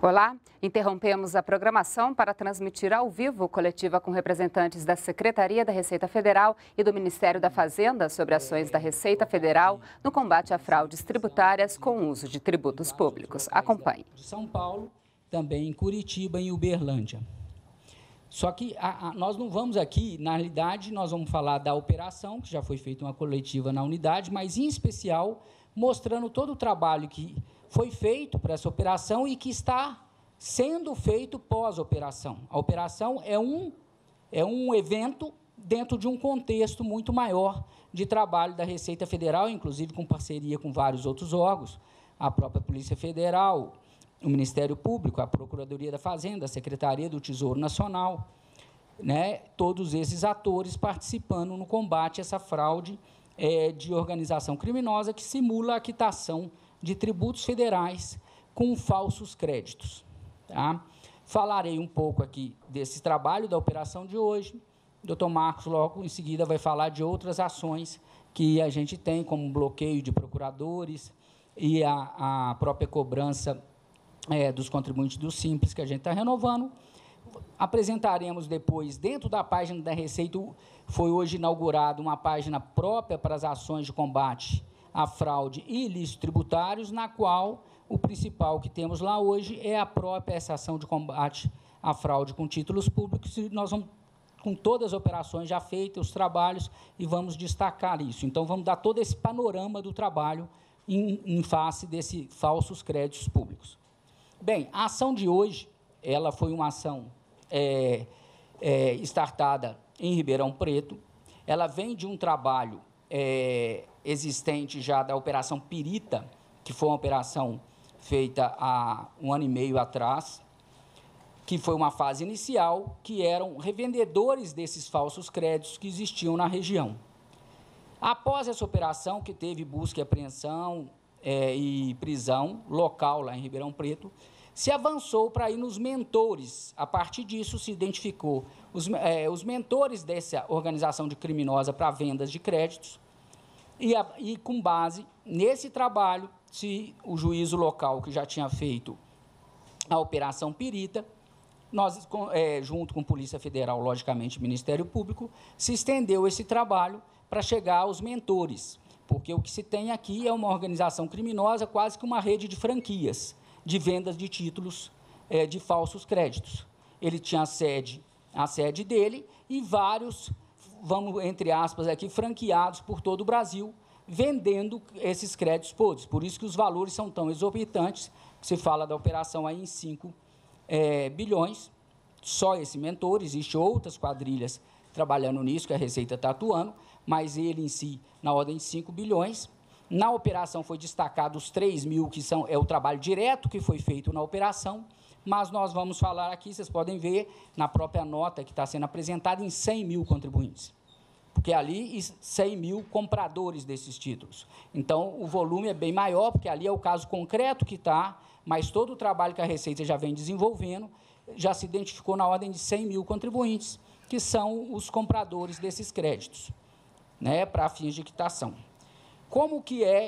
Olá, interrompemos a programação para transmitir ao vivo coletiva com representantes da Secretaria da Receita Federal e do Ministério da Fazenda sobre ações da Receita Federal no combate a fraudes tributárias com uso de tributos públicos. Acompanhe. De São Paulo, também em Curitiba e em Uberlândia. Só que nós não vamos aqui, na realidade, nós vamos falar da operação, que já foi feita uma coletiva na unidade, mas, em especial, mostrando todo o trabalho que foi feito para essa operação e que está sendo feito pós-operação. A operação é um evento dentro de um contexto muito maior de trabalho da Receita Federal, inclusive com parceria com vários outros órgãos, a própria Polícia Federal, o Ministério Público, a Procuradoria da Fazenda, a Secretaria do Tesouro Nacional, né, todos esses atores participando no combate a essa fraude de organização criminosa que simula a quitação de tributos federais com falsos créditos. Tá? Falarei um pouco aqui desse trabalho, da operação de hoje. O doutor Marcos, logo em seguida, vai falar de outras ações que a gente tem, como bloqueio de procuradores e a própria cobrança dos contribuintes do Simples, que a gente está renovando. Apresentaremos depois, dentro da página da Receita, foi hoje inaugurada uma página própria para as ações de combate à fraude e ilícitos tributários, na qual o principal que temos lá hoje é a própria essa ação de combate à fraude com títulos públicos, e nós vamos, com todas as operações já feitas, os trabalhos, e vamos destacar isso. Então, vamos dar todo esse panorama do trabalho em face desses falsos créditos públicos. Bem, a ação de hoje, ela foi uma ação startada em Ribeirão Preto. Ela vem de um trabalho existente já da Operação Pirita, que foi uma operação feita há 1 ano e meio atrás, que foi uma fase inicial, que eram revendedores desses falsos créditos que existiam na região. Após essa operação, que teve busca e apreensão e prisão local lá em Ribeirão Preto, se avançou para ir nos mentores. A partir disso, se identificou os mentores dessa organização de criminosa para vendas de créditos, e com base nesse trabalho, se o juízo local, que já tinha feito a Operação Pirita, nós, junto com Polícia Federal, logicamente, Ministério Público, se estendeu esse trabalho para chegar aos mentores, porque o que se tem aqui é uma organização criminosa, quase que uma rede de franquias, de vendas de títulos de falsos créditos. Ele tinha a sede dele e vários, vamos, entre aspas, aqui, franqueados por todo o Brasil, vendendo esses créditos podres. Por isso que os valores são tão exorbitantes, se fala da operação aí em 5 bilhões, só esse mentor, existem outras quadrilhas trabalhando nisso, que a Receita está atuando, mas ele em si, na ordem de 5 bilhões, Na operação foi destacado os 3 mil, que é o trabalho direto que foi feito na operação, mas nós vamos falar aqui, vocês podem ver, na própria nota que está sendo apresentada, em 100 mil contribuintes, porque ali 100 mil compradores desses títulos. Então, o volume é bem maior, porque ali é o caso concreto que está, mas todo o trabalho que a Receita já vem desenvolvendo, já se identificou na ordem de 100 mil contribuintes, que são os compradores desses créditos, né, para fins de quitação. Como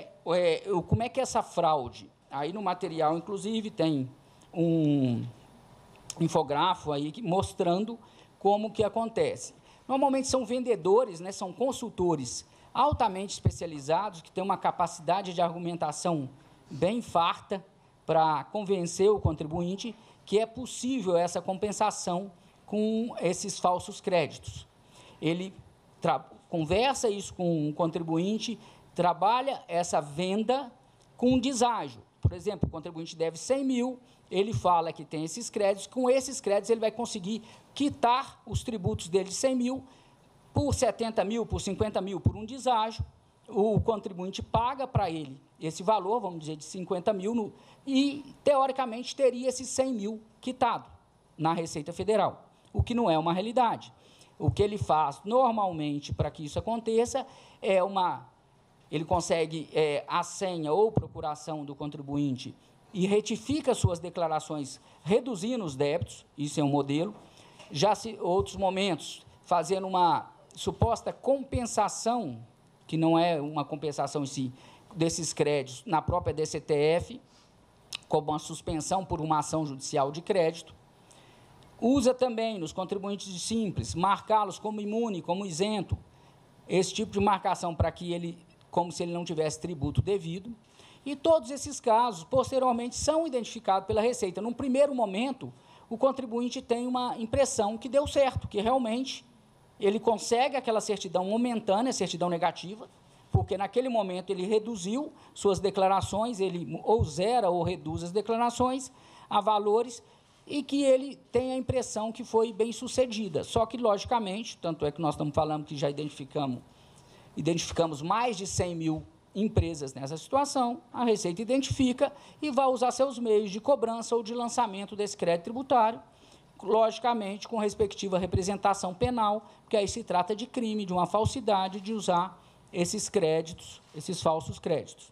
é que essa fraude? Aí no material, inclusive, tem um infográfico aí mostrando como que acontece. Normalmente são vendedores, né, são consultores altamente especializados, que têm uma capacidade de argumentação bem farta para convencer o contribuinte que é possível essa compensação com esses falsos créditos. Ele conversa isso com o contribuinte, trabalha essa venda com um deságio. Por exemplo, o contribuinte deve 100 mil, ele fala que tem esses créditos, com esses créditos ele vai conseguir quitar os tributos dele de 100 mil por 70 mil, por 50 mil, por um deságio, o contribuinte paga para ele esse valor, vamos dizer, de 50 mil, e, teoricamente, teria esses 100 mil quitado na Receita Federal, o que não é uma realidade. O que ele faz, normalmente, para que isso aconteça, ele consegue a senha ou procuração do contribuinte e retifica suas declarações, reduzindo os débitos, isso é um modelo. Já outros momentos, fazendo uma suposta compensação, que não é uma compensação em si, desses créditos na própria DCTF, como uma suspensão por uma ação judicial de crédito. Usa também nos contribuintes simples, marcá-los como imune, como isento, esse tipo de marcação para que ele, como se ele não tivesse tributo devido. E todos esses casos, posteriormente, são identificados pela Receita. Num primeiro momento, o contribuinte tem uma impressão que deu certo, que realmente ele consegue aquela certidão momentânea, certidão negativa, porque naquele momento ele reduziu suas declarações, ele ou zera ou reduz as declarações a valores, e que ele tem a impressão que foi bem sucedida. Só que, logicamente, tanto é que nós estamos falando que já identificamos mais de 100 mil empresas nessa situação, a Receita identifica e vai usar seus meios de cobrança ou de lançamento desse crédito tributário, logicamente com respectiva representação penal, porque aí se trata de crime, de uma falsidade, de usar esses créditos, esses falsos créditos.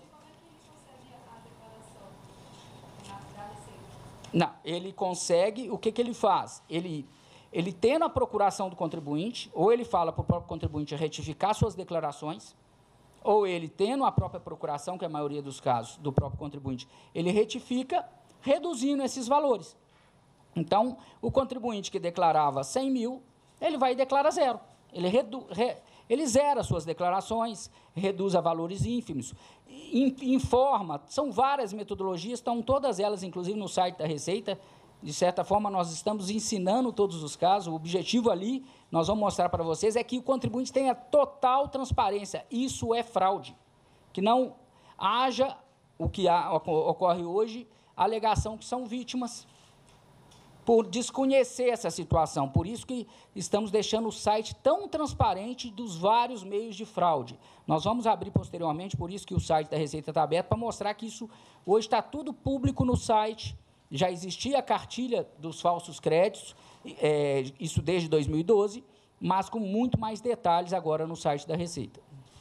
Não, ele consegue, o que ele faz? Ele tendo a procuração do contribuinte, ou ele fala para o próprio contribuinte retificar suas declarações, ou ele tendo a própria procuração, que é a maioria dos casos do próprio contribuinte, ele retifica, reduzindo esses valores. Então, o contribuinte que declarava 100 mil, ele vai e declara zero. Ele zera suas declarações, reduz a valores ínfimos, informa, são várias metodologias, estão todas elas, inclusive, no site da Receita. De certa forma, nós estamos ensinando todos os casos. O objetivo ali, nós vamos mostrar para vocês, é que o contribuinte tenha total transparência. Isso é fraude. Que não haja o que ocorre hoje, a alegação que são vítimas por desconhecer essa situação. Por isso que estamos deixando o site tão transparente dos vários meios de fraude. Nós vamos abrir posteriormente, por isso que o site da Receita está aberto, para mostrar que isso hoje está tudo público no site. Já existia a cartilha dos falsos créditos, isso desde 2012, mas com muito mais detalhes agora no site da Receita.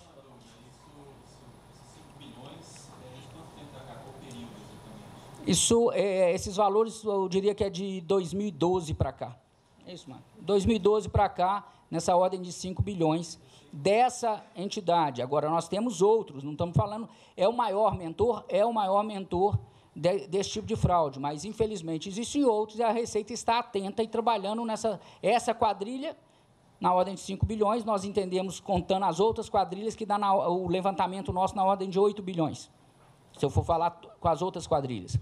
Esses valores, eu diria que é de 2012 para cá. É isso, Marco. 2012 para cá, nessa ordem de 5 bilhões dessa entidade. Agora, nós temos outros, não estamos falando, é o maior mentor desse tipo de fraude, mas, infelizmente, existem outros e a Receita está atenta e trabalhando essa quadrilha, na ordem de 5 bilhões, nós entendemos, contando as outras quadrilhas, que dá o levantamento nosso na ordem de 8 bilhões, se eu for falar com as outras quadrilhas.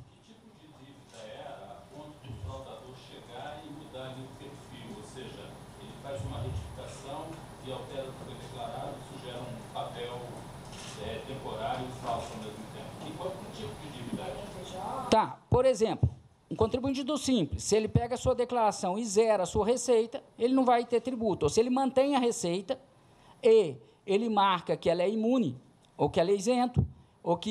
E altera o que foi declarado, isso gera um papel temporário e falso ao mesmo tempo. E qual tipo de dívida é? Tá, por exemplo, um contribuinte do Simples, se ele pega a sua declaração e zera a sua receita, ele não vai ter tributo. Ou se ele mantém a receita e ele marca que ela é imune, ou que ela é isento, ou que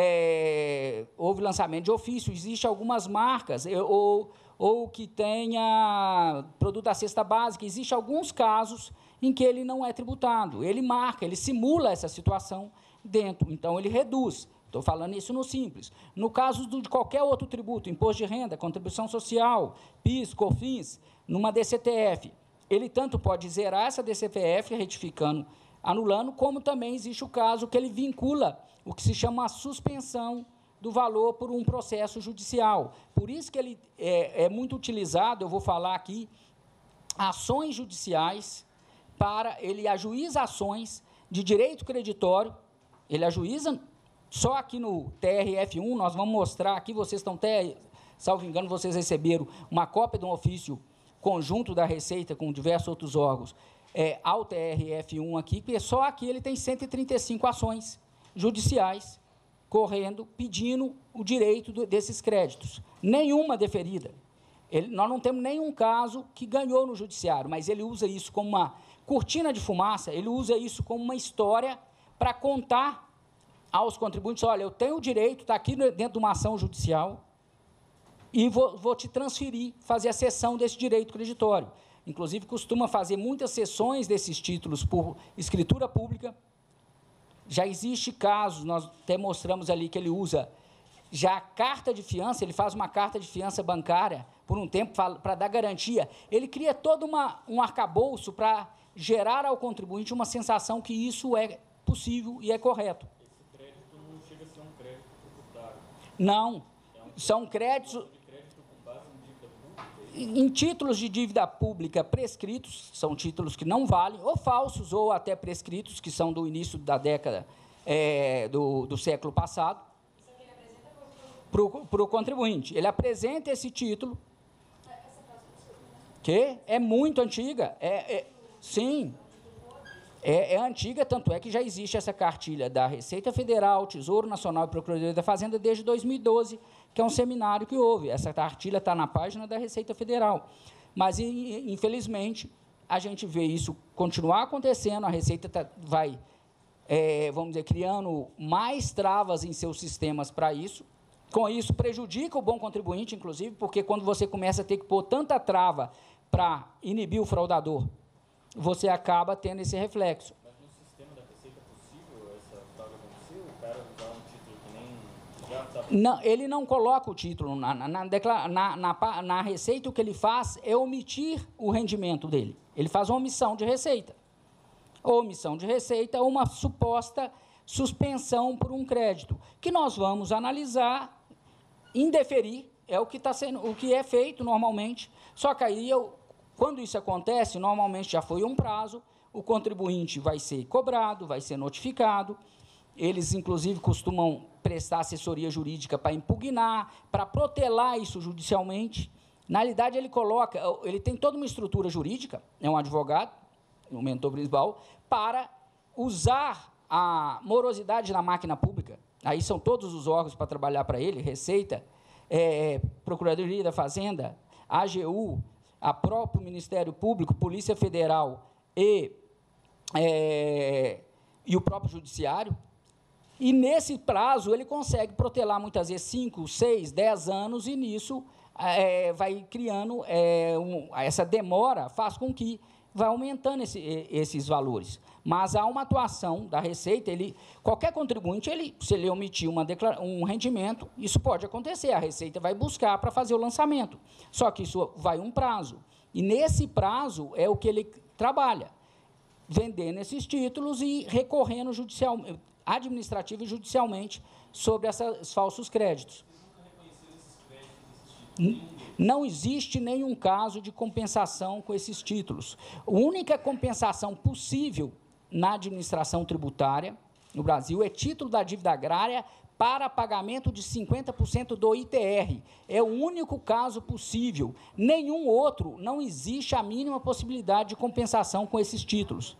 houve lançamento de ofício, existem algumas marcas, ou que tenha produto da cesta básica, existem alguns casos em que ele não é tributado. Ele marca, ele simula essa situação dentro, então ele reduz. Estou falando isso no Simples. No caso de qualquer outro tributo, imposto de renda, contribuição social, PIS, COFINS, numa DCTF, ele tanto pode zerar essa DCTF, retificando, anulando, como também existe o caso que ele vincula o que se chama a suspensão do valor por um processo judicial. Por isso que ele é muito utilizado, eu vou falar aqui, ações judiciais, ele ajuiza ações de direito creditório, ele ajuiza só aqui no TRF1, nós vamos mostrar aqui, vocês estão até, salvo engano, vocês receberam uma cópia de um ofício conjunto da Receita com diversos outros órgãos, ao TRF1 aqui, porque só aqui ele tem 135 ações judiciais correndo, pedindo o direito desses créditos. Nenhuma deferida. Nós não temos nenhum caso que ganhou no judiciário, mas ele usa isso como uma cortina de fumaça, ele usa isso como uma história para contar aos contribuintes, olha, eu tenho o direito, está aqui dentro de uma ação judicial, e vou te transferir, fazer a cessão desse direito creditório. Inclusive, costuma fazer muitas cessões desses títulos por escritura pública. Já existe casos, nós até mostramos ali que ele usa já a carta de fiança, ele faz uma carta de fiança bancária por um tempo para dar garantia. Ele cria todo um arcabouço para gerar ao contribuinte uma sensação que isso é possível e é correto. Esse crédito não chega a ser um crédito tributário. Não. São créditos em títulos de dívida pública prescritos, são títulos que não valem, ou falsos, ou até prescritos, que são do início da década do século passado, para o contribuinte. Ele apresenta esse título, que é muito antiga, sim, é antiga, tanto é que já existe essa cartilha da Receita Federal, Tesouro Nacional e Procuradoria da Fazenda desde 2012, que é um seminário que houve. Essa cartilha está na página da Receita Federal. Mas, infelizmente, a gente vê isso continuar acontecendo, a Receita vai, vamos dizer, criando mais travas em seus sistemas para isso. Com isso, prejudica o bom contribuinte, inclusive, porque quando você começa a ter que pôr tanta trava para inibir o fraudador, você acaba tendo esse reflexo. Mas no sistema da Receita é possível essa fraude acontecer? O cara usar um título que nem já está... Não, ele não coloca o título. Na Receita, o que ele faz é omitir o rendimento dele. Ele faz uma omissão de receita. Omissão de receita é uma suposta suspensão por um crédito, que nós vamos analisar, indeferir, é o que é feito normalmente. Só que aí, quando isso acontece, normalmente já foi um prazo, o contribuinte vai ser cobrado, vai ser notificado, eles, inclusive, costumam prestar assessoria jurídica para impugnar, para protelar isso judicialmente. Na realidade, ele tem toda uma estrutura jurídica, é um advogado, o mentor principal, para usar a morosidade na máquina pública. Aí são todos os órgãos para trabalhar para ele, Receita, Procuradoria da Fazenda, AGU, a próprio Ministério Público, Polícia Federal e o próprio Judiciário. E, nesse prazo, ele consegue protelar, muitas vezes, 5, 6, 10 anos, e nisso vai criando essa demora, faz com que vai aumentando esses valores. Mas há uma atuação da Receita, qualquer contribuinte, se ele omitir um rendimento, isso pode acontecer, a Receita vai buscar para fazer o lançamento. Só que isso vai um prazo. E, nesse prazo, é o que ele trabalha, vendendo esses títulos e recorrendo administrativo e judicialmente sobre esses falsos créditos. Não existe nenhum caso de compensação com esses títulos. A única compensação possível na administração tributária no Brasil é título da dívida agrária para pagamento de 50% do ITR. É o único caso possível. Nenhum outro, não existe a mínima possibilidade de compensação com esses títulos.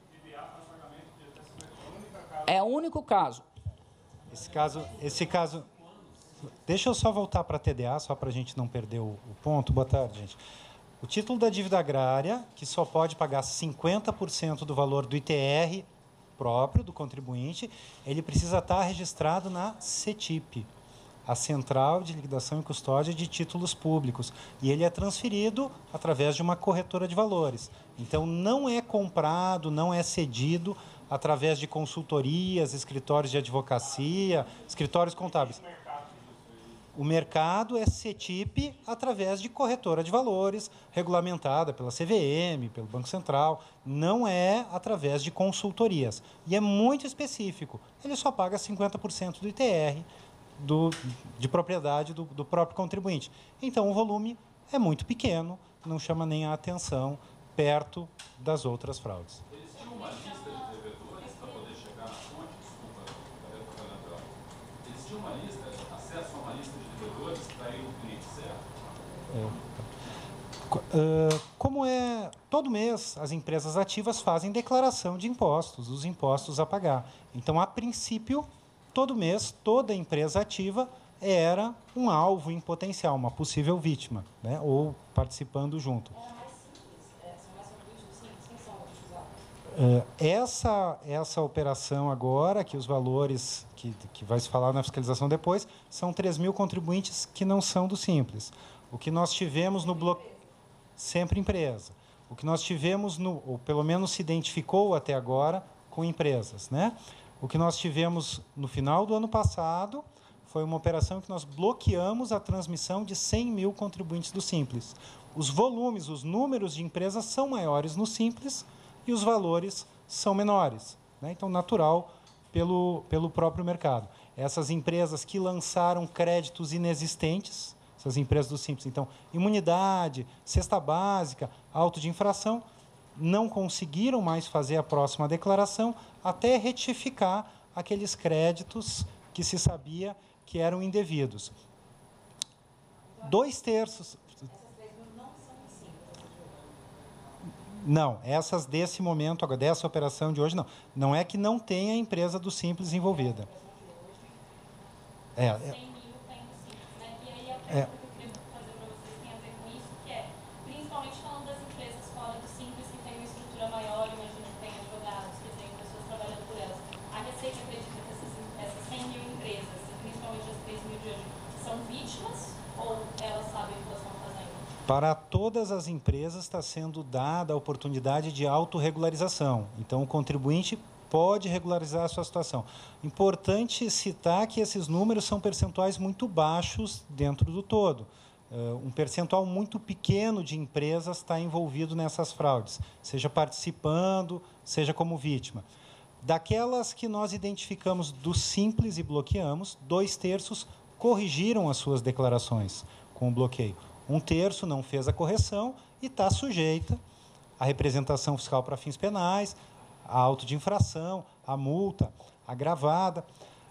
É o único caso. Esse caso... Deixa eu só voltar para a TDA, só para a gente não perder o ponto. Boa tarde, gente. O título da dívida agrária, que só pode pagar 50% do valor do ITR próprio do contribuinte, ele precisa estar registrado na CETIP, a Central de Liquidação e Custódia de Títulos Públicos. E ele é transferido através de uma corretora de valores. Então, não é comprado, não é cedido através de consultorias, escritórios de advocacia, escritórios contábeis. O mercado é CETIP através de corretora de valores, regulamentada pela CVM, pelo Banco Central, não é através de consultorias. E é muito específico. Ele só paga 50% do ITR de propriedade do próprio contribuinte. Então, o volume é muito pequeno, não chama nem a atenção perto das outras fraudes. Eles tinham uma lista de devedores para poder chegar na fonte? Desculpa, eles tinham uma lista, acesso a uma lista de devedores para ir no cliente certo? Como todo mês as empresas ativas fazem declaração de impostos, os impostos a pagar. Então, a princípio, todo mês, toda empresa ativa era um alvo em potencial, uma possível vítima, né? Ou participando junto. Essa operação agora, que os valores que vai se falar na fiscalização depois, são 3.000 contribuintes que não são do Simples. O que nós tivemos no bloco... Sempre empresa. O que nós tivemos, ou pelo menos se identificou até agora, com empresas, né? O que nós tivemos no final do ano passado foi uma operação que nós bloqueamos a transmissão de 100.000 contribuintes do Simples. Os volumes, os números de empresas são maiores no Simples e os valores são menores, né? Então, natural pelo próprio mercado. essas empresas que lançaram créditos inexistentes, essas empresas do Simples. Então, imunidade, cesta básica, auto de infração, não conseguiram mais fazer a próxima declaração até retificar aqueles créditos que se sabia que eram indevidos. 2/3... Não, essas desse momento, dessa operação de hoje, não. Não é que não tenha a empresa do Simples envolvida. 100 mil tem o Simples, né? E aí a pergunta que eu queria fazer para vocês tem a ver com isso, que é, principalmente falando das empresas fora do Simples, que tem uma estrutura maior, imagino que tem advogados, que tem pessoas trabalhando por elas. A Receita acredita que essas 100 mil empresas, e principalmente as 3 mil de hoje, são vítimas ou elas sabem o que elas estão fazendo? Para todas as empresas está sendo dada a oportunidade de autorregularização. Então, o contribuinte pode regularizar a sua situação. Importante citar que esses números são percentuais muito baixos dentro do todo. Um percentual muito pequeno de empresas está envolvido nessas fraudes, seja participando, seja como vítima. Daquelas que nós identificamos do Simples e bloqueamos, 2/3 corrigiram as suas declarações com o bloqueio. 1/3 não fez a correção e está sujeita à representação fiscal para fins penais, a auto de infração, a multa agravada.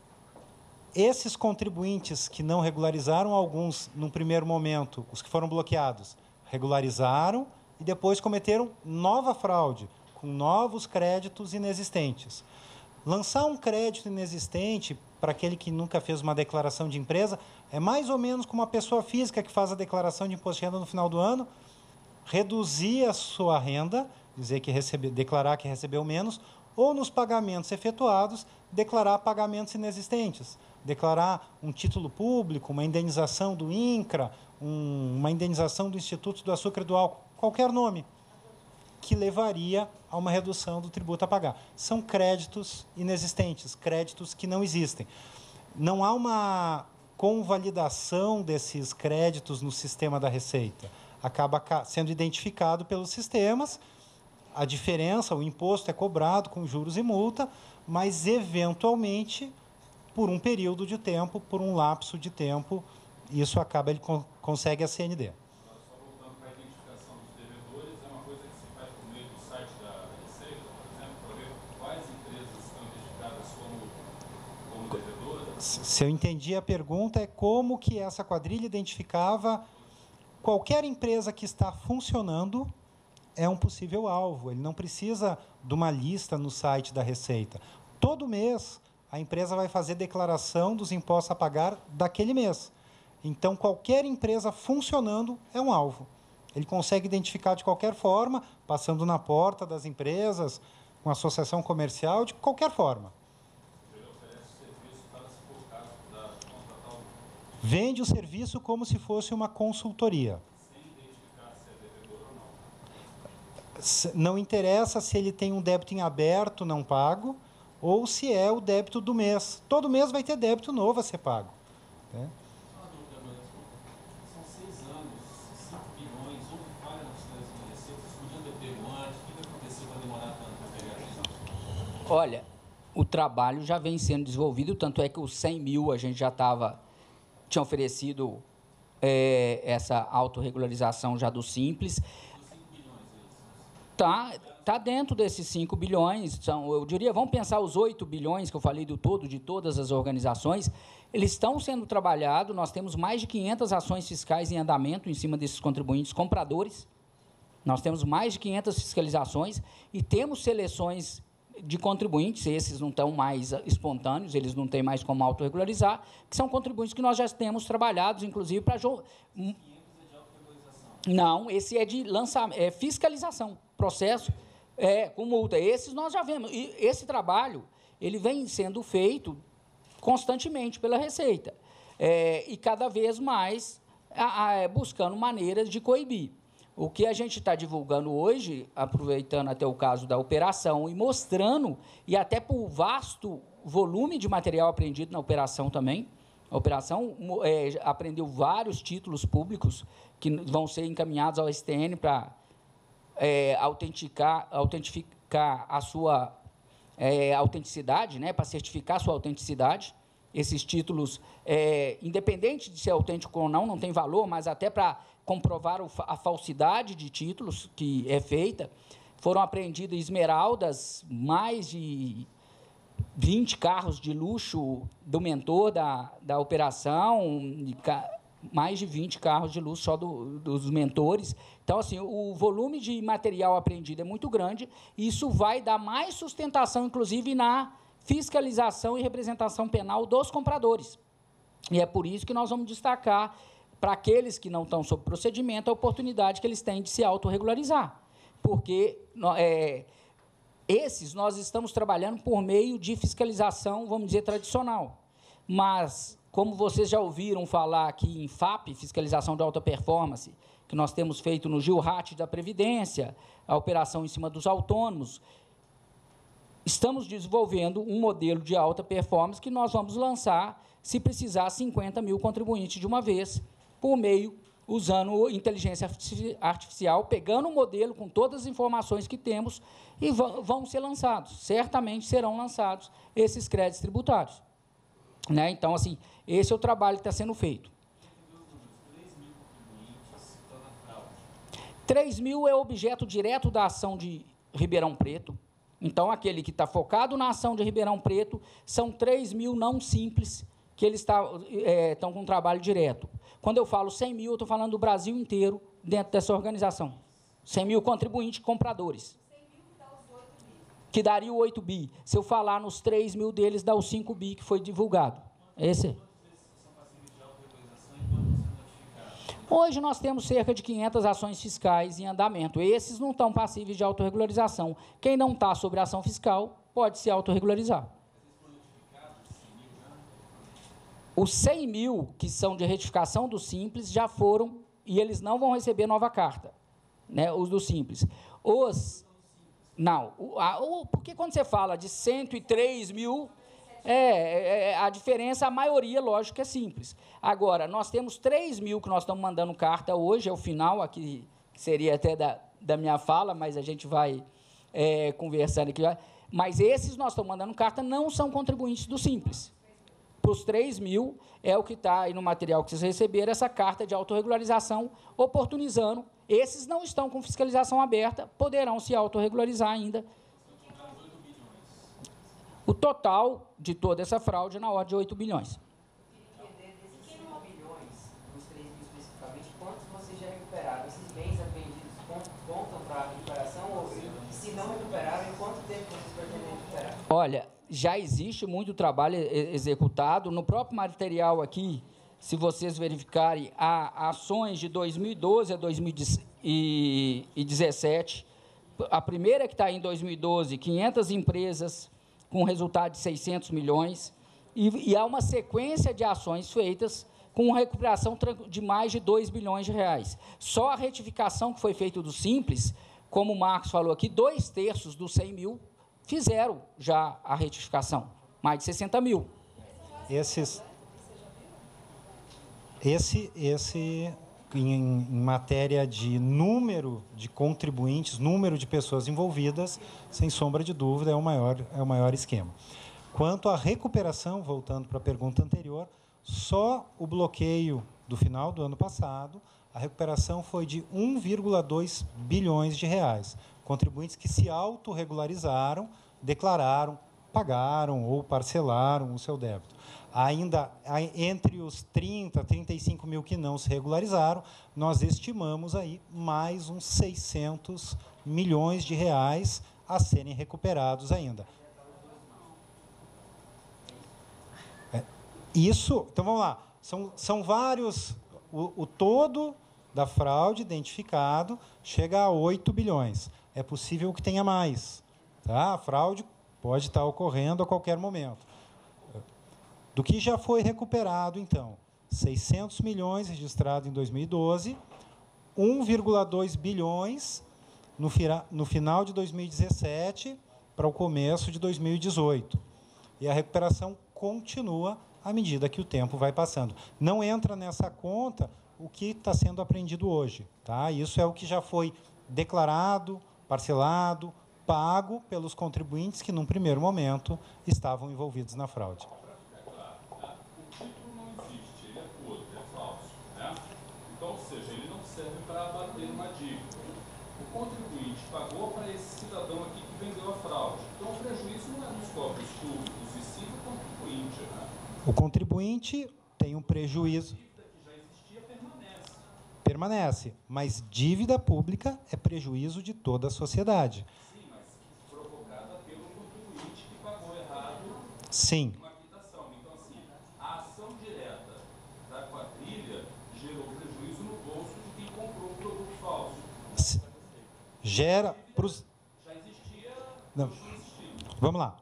Esses contribuintes que não regularizaram, alguns, num primeiro momento, os que foram bloqueados, regularizaram e depois cometeram nova fraude, com novos créditos inexistentes. Lançar um crédito inexistente para aquele que nunca fez uma declaração de empresa é mais ou menos como uma pessoa física que faz a declaração de imposto de renda no final do ano, reduzir a sua renda, declarar que recebeu menos, ou nos pagamentos efetuados, declarar pagamentos inexistentes, declarar um título público, uma indenização do INCRA, uma indenização do Instituto do Açúcar e do Álcool, qualquer nome, que levaria a uma redução do tributo a pagar. São créditos inexistentes, créditos que não existem. Não há uma convalidação desses créditos no sistema da Receita. Acaba sendo identificado pelos sistemas, a diferença, o imposto é cobrado com juros e multa, mas, eventualmente, por um período de tempo, por um lapso de tempo, isso acaba, ele consegue a CND. Só voltando para a identificação dos devedores, é uma coisa que se faz por meio do site da Receita, por exemplo, para ver quais empresas estão identificadas como devedoras? Se eu entendi a pergunta, é como que essa quadrilha identificava qualquer empresa que está funcionando é um possível alvo. Ele não precisa de uma lista no site da Receita. Todo mês, a empresa vai fazer declaração dos impostos a pagar daquele mês. Então, qualquer empresa funcionando é um alvo. Ele consegue identificar de qualquer forma, passando na porta das empresas, com associação comercial, de qualquer forma. Ele oferece serviço para, se for o caso, contratar o... Vende o serviço como se fosse uma consultoria. Sem identificar se é devedor ou não. Não interessa se ele tem um débito em aberto não pago ou se é o débito do mês. Todo mês vai ter débito novo a ser pago. Né? São 6 anos, 5 bilhões, houve falha nas finanças de receitas, podiam ter pego antes, o que aconteceu para demorar tanto para pegar isso? Olha, o trabalho já vem sendo desenvolvido, tanto é que os 100 mil a gente já tinha oferecido essa autorregularização já do Simples. Tá dentro desses 5 bilhões, eu diria, vamos pensar os 8 bilhões que eu falei do todo, de todas as organizações, eles estão sendo trabalhados, nós temos mais de 500 ações fiscais em andamento em cima desses contribuintes compradores, nós temos mais de 500 fiscalizações e temos seleções de contribuintes, esses não estão mais espontâneos, eles não têm mais como autorregularizar, que são contribuintes que nós já temos trabalhados, inclusive, para... Não, esse é de fiscalização, processo com multa. Esses nós já vemos. E esse trabalho ele vem sendo feito constantemente pela Receita. E cada vez mais buscando maneiras de coibir. O que a gente está divulgando hoje, aproveitando até o caso da operação e mostrando, e até por vasto volume de material apreendido na operação também, a operação apreendeu vários títulos públicos que vão ser encaminhados ao STN para autentificar a sua autenticidade, né, para certificar a sua autenticidade. esses títulos, independente de ser autêntico ou não tem valor, mas até para comprovar a falsidade de títulos que é feita, foram apreendidas esmeraldas, mais de 20 carros de luxo do mentor da operação, mais de 20 carros de luxo só dos mentores. Então, assim, o volume de material apreendido é muito grande, e isso vai dar mais sustentação, inclusive, na fiscalização e representação penal dos compradores. E é por isso que nós vamos destacar, para aqueles que não estão sob procedimento, a oportunidade que eles têm de se autorregularizar. Porque esses nós estamos trabalhando por meio de fiscalização, vamos dizer, tradicional. Mas, como vocês já ouviram falar aqui em FAP, Fiscalização de Alta Performance, que nós temos feito no GILRAT da Previdência, a operação em cima dos autônomos, estamos desenvolvendo um modelo de alta performance que nós vamos lançar, se precisar, 50 mil contribuintes de uma vez, por meio, usando inteligência artificial, pegando o modelo com todas as informações que temos, e vão ser lançados, certamente serão lançados esses créditos tributários. Né? Então, assim, esse é o trabalho que está sendo feito. 3 mil é objeto direto da ação de Ribeirão Preto. Então, aquele que está focado na ação de Ribeirão Preto, são 3 mil não simples, que eles estão com trabalho direto. Quando eu falo 100 mil, eu estou falando do Brasil inteiro dentro dessa organização. 100 mil contribuintes compradores. 100 mil que dá os 8 bi. Que daria o 8 bi. Se eu falar nos 3 mil deles, dá os 5 bi que foi divulgado. Esse. Hoje nós temos cerca de 500 ações fiscais em andamento. Esses não estão passíveis de autorregularização. Quem não está sobre ação fiscal pode se autorregularizar. Os 100 mil que são de retificação do Simples já foram, e eles não vão receber nova carta, né, os do Simples. Porque quando você fala de 103 mil, a diferença, a maioria, lógico, que é simples. Agora, nós temos 3 mil que nós estamos mandando carta hoje, é o final aqui, que seria até da minha fala, mas a gente vai conversando aqui. Mas esses nós estamos mandando carta não são contribuintes do Simples. Para os 3 mil, é o que está aí no material que vocês receberam, essa carta de autorregularização, oportunizando. Esses não estão com fiscalização aberta, poderão se autorregularizar ainda. O total de toda essa fraude é na ordem de 8 bilhões. Entender desses 5 bilhões, nos 3 mil especificamente, quantos vocês já recuperaram? Esses bens apreendidos contam para a recuperação? Ou, se não recuperaram, em quanto tempo vocês pretendem recuperar? Olha, já existe muito trabalho executado. No próprio material aqui, se vocês verificarem, há ações de 2012 a 2017. A primeira que está aí em 2012, 500 empresas com resultado de 600 milhões. E há uma sequência de ações feitas com recuperação de mais de 2 bilhões de reais. Só a retificação que foi feita do Simples, como o Marcos falou aqui, 2/3 dos 100 mil fizeram já a retificação, mais de 60 mil. Em matéria de número de contribuintes, número de pessoas envolvidas, sem sombra de dúvida, é o maior esquema. Quanto à recuperação, voltando para a pergunta anterior, só o bloqueio do final do ano passado, a recuperação foi de 1,2 bilhões de reais. Contribuintes que se autorregularizaram, declararam, pagaram ou parcelaram o seu débito. Ainda entre os 30, 35 mil que não se regularizaram, nós estimamos aí mais uns 600 milhões de reais a serem recuperados ainda. Então vamos lá, são vários, o todo da fraude identificado chega a 8 bilhões. É possível que tenha mais. Tá? A fraude pode estar ocorrendo a qualquer momento. Do que já foi recuperado, então, 600 milhões registrado em 2012, 1,2 bilhões no final de 2017 para o começo de 2018. E a recuperação continua à medida que o tempo vai passando. Não entra nessa conta o que está sendo apreendido hoje. Tá? Isso é o que já foi declarado, parcelado, pago pelos contribuintes que, num primeiro momento, estavam envolvidos na fraude. A contribuinte pagou para esse cidadão aqui que vendeu a fraude. Então, o prejuízo não é dos cofres públicos, e sim do contribuinte, né? O contribuinte tem um prejuízo. A dívida que já existia permanece. Permanece, mas dívida pública é prejuízo de toda a sociedade. Sim, mas provocada pelo contribuinte que pagou errado Sim. uma quitação. Então, assim, a ação direta da quadrilha gerou prejuízo no bolso de quem comprou o produto falso. Gera pros... Já existia, Não. continua existindo. Vamos lá.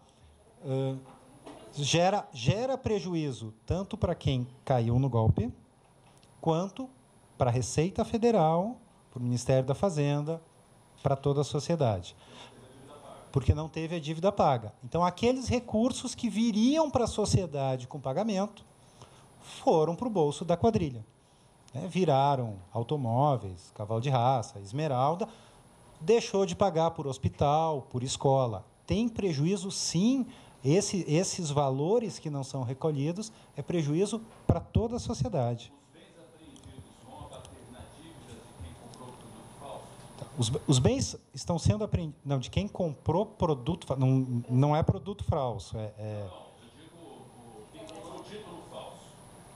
Gera prejuízo tanto para quem caiu no golpe, quanto para a Receita Federal, para o Ministério da Fazenda, para toda a sociedade. Porque não teve a dívida paga. Então, aqueles recursos que viriam para a sociedade com pagamento foram para o bolso da quadrilha. Viraram automóveis, cavalo de raça, esmeralda, deixou de pagar por hospital, por escola. Tem prejuízo, sim. Esses valores que não são recolhidos é prejuízo para toda a sociedade. Os bens apreendidos vão abater na dívida de quem comprou o produto falso? Os bens estão sendo apreendidos. Não, de quem comprou produto falso. Não é produto falso. Não, eu digo quem comprou o título falso.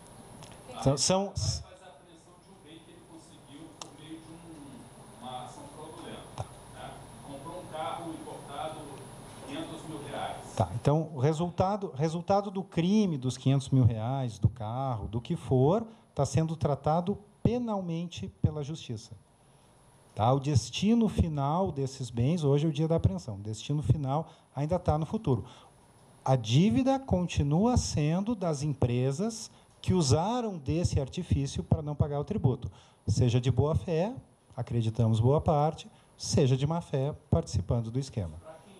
São, Faz a apreensão de um bem que ele conseguiu por meio de uma ação fraudulenta. Né? Comprou um carro importado R$500 mil. tá, então, o resultado do crime, dos R$500 mil, do carro, do que for, está sendo tratado penalmente pela Justiça. Tá? O destino final desses bens, hoje é o dia da apreensão, o destino final ainda está no futuro. A dívida continua sendo das empresas que usaram desse artifício para não pagar o tributo, seja de boa fé, acreditamos boa parte, seja de má fé, participando do esquema.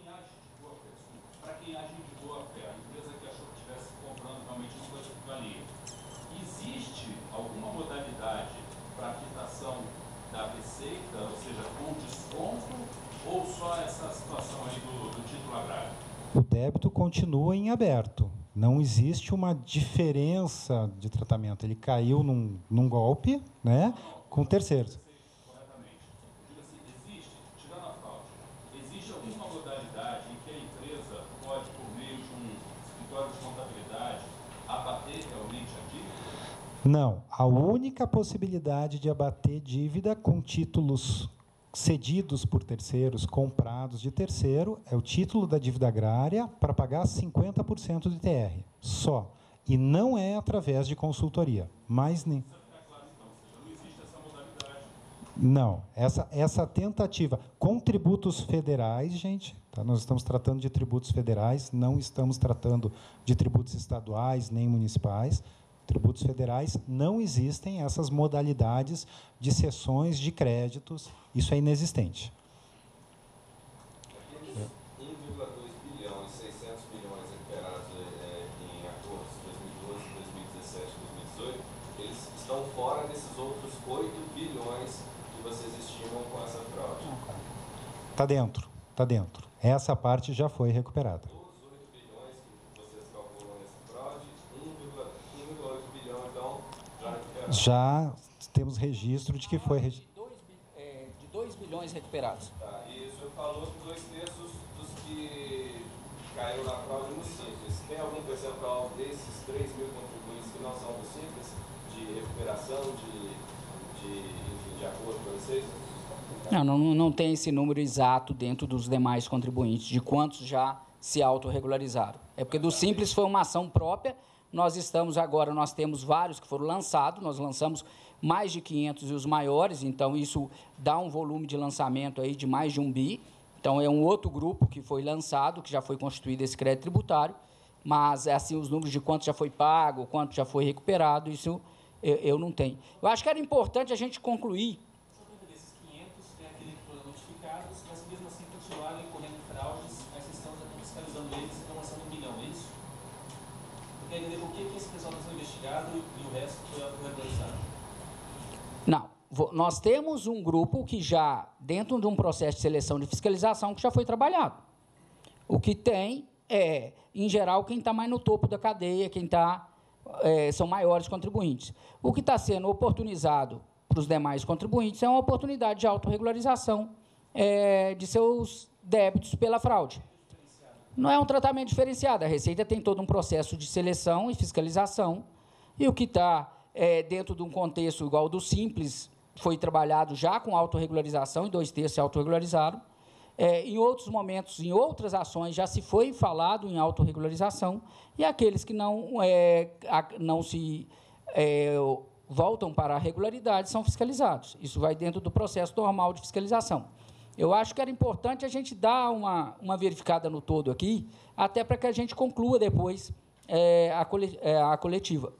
Para quem age de boa fé, a empresa que achou que estivesse comprando realmente uma coisa que valia, existe alguma modalidade para a quitação da receita, ou seja, com desconto, ou só essa situação aí do título agrário? O débito continua em aberto. Não existe uma diferença de tratamento. Ele caiu num golpe, né, com terceiros. Corretamente. Diga assim, existe, tirando a fraude, existe alguma modalidade em que a empresa pode, por meio de um escritório de contabilidade, abater realmente a dívida? Não. A única possibilidade de abater dívida com títulos cedidos por terceiros, comprados de terceiro, é o título da dívida agrária para pagar 50% do ITR, só. E não é através de consultoria. Mais nem. Não existe essa modalidade. Não. Essa tentativa com tributos federais, gente, tá? Nós estamos tratando de tributos federais, não estamos tratando de tributos estaduais nem municipais. Tributos federais, não existem essas modalidades de cessões de créditos, isso é inexistente. Aqueles 1,2 bilhão e 600 milhões recuperados em acordos de 2012, 2017 e 2018, eles estão fora desses outros 8 bilhões que vocês estimam com essa fraude. Está dentro, está dentro. Essa parte já foi recuperada. Os 8 bilhões que vocês calculam nessa fraude, 1,8 bilhão, então, já recuperados. Já temos registro de que foi... De 2 bilhões recuperados. Tá, e o senhor falou que 2/3 dos que caíram na fraude no Simples. Tem algum percentual desses 3 mil contribuintes que não são do Simples, de recuperação, de acordo com vocês? Não tem esse número exato dentro dos demais contribuintes, de quantos já se autorregularizaram. É porque do Simples foi uma ação própria, nós temos vários que foram lançados, nós lançamos mais de 500 e os maiores, então isso dá um volume de lançamento aí de mais de 1 bi, então é um outro grupo que foi lançado, que já foi constituído esse crédito tributário, mas assim, os números de quanto já foi pago, quanto já foi recuperado, isso eu não tenho. Eu acho que era importante a gente concluir. Desses 500, tem aqueles que foram notificados, mas mesmo assim continuarem correndo fraudes, aí vocês estão fiscalizando eles e estão lançando 1 milhão, é isso? Porque aí por que esse pessoal está sendo investigado e o resto foi regularizado? Não, nós temos um grupo que já, dentro de um processo de seleção de fiscalização, que já foi trabalhado. O que tem é, em geral, quem está mais no topo da cadeia, são maiores contribuintes. O que está sendo oportunizado para os demais contribuintes é uma oportunidade de autorregularização de seus débitos pela fraude. Não é um tratamento diferenciado. A Receita tem todo um processo de seleção e fiscalização, e o que está dentro de um contexto igual ao do Simples foi trabalhado já com autorregularização, e 2/3 se autorregularizaram. Em outros momentos, em outras ações, já se foi falado em autorregularização, e aqueles que não se voltam para a regularidade são fiscalizados. Isso vai dentro do processo normal de fiscalização. Eu acho que era importante a gente dar uma verificada no todo aqui, até para que a gente conclua depois a coletiva.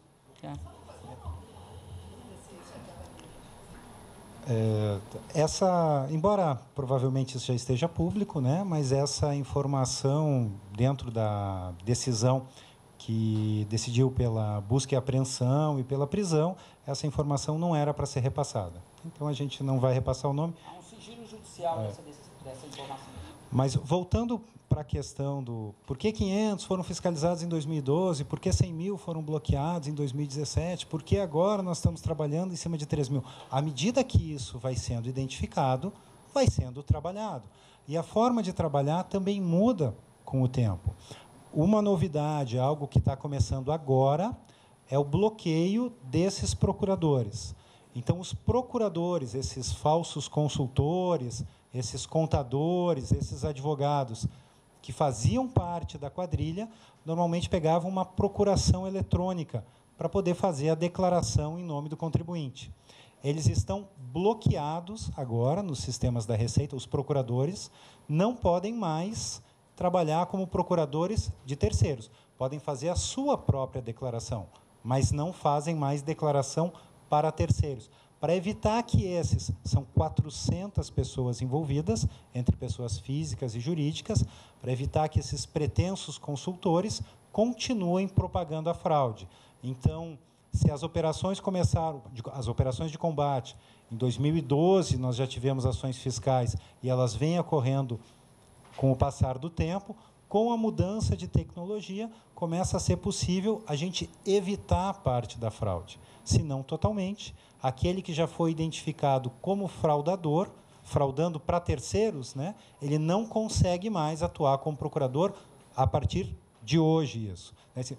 Embora provavelmente isso já esteja público, né, mas essa informação dentro da decisão que decidiu pela busca e apreensão e pela prisão, essa informação não era para ser repassada. Então, a gente não vai repassar o nome. Há um sigilo judicial dessa informação. Mas, voltando para a questão do por que 500 foram fiscalizados em 2012, por que 100 mil foram bloqueados em 2017, por que agora nós estamos trabalhando em cima de 3 mil? À medida que isso vai sendo identificado, vai sendo trabalhado. E a forma de trabalhar também muda com o tempo. Uma novidade, algo que está começando agora, é o bloqueio desses procuradores. Então, os procuradores, esses falsos consultores, esses contadores, esses advogados que faziam parte da quadrilha, normalmente pegavam uma procuração eletrônica para poder fazer a declaração em nome do contribuinte. Eles estão bloqueados agora nos sistemas da Receita, os procuradores não podem mais trabalhar como procuradores de terceiros. Podem fazer a sua própria declaração, mas não fazem mais declaração para terceiros. Para evitar que esses, são 400 pessoas envolvidas, entre pessoas físicas e jurídicas, para evitar que esses pretensos consultores continuem propagando a fraude. Então, se as operações começaram, as operações de combate, em 2012 nós já tivemos ações fiscais e elas vêm ocorrendo com o passar do tempo, com a mudança de tecnologia, começa a ser possível a gente evitar parte da fraude. Se não totalmente, aquele que já foi identificado como fraudador, fraudando para terceiros, né, ele não consegue mais atuar como procurador a partir de hoje. Isso. Desses